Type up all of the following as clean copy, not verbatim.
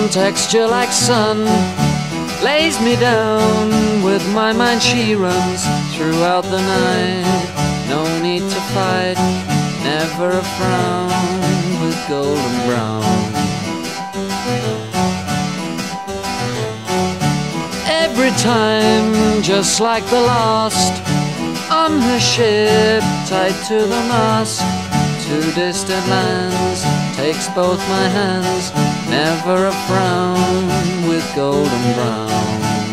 texture like sun, lays me down. With my mind she runs throughout the night. No need to fight, never a frown, with golden brown. Every time, just like the last, on her ship, tied to the mast, to distant lands, takes both my hands, never a frown, with golden brown.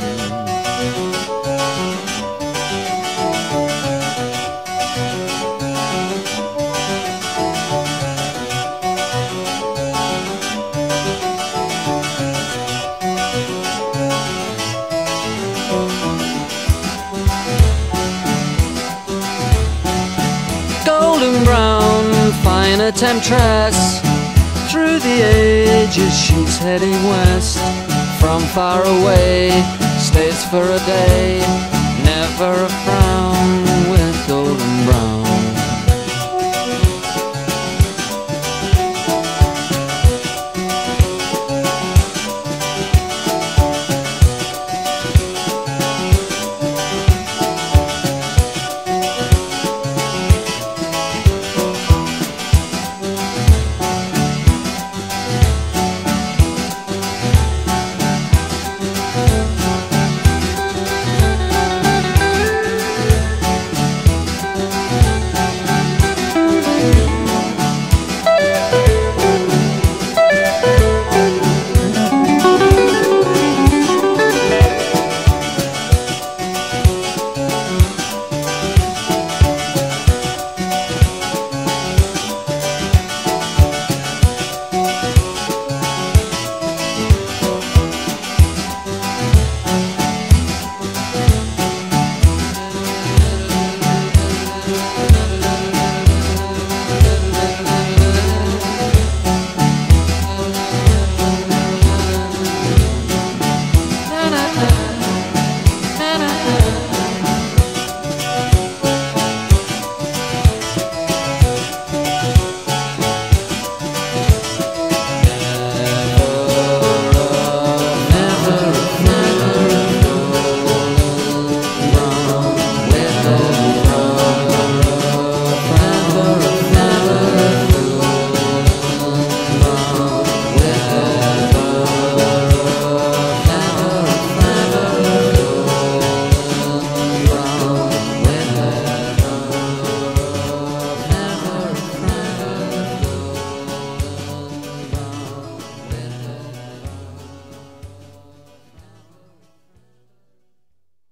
Golden brown, fine a temptress, through the ages she's heading west. From far away, stays for a day, never a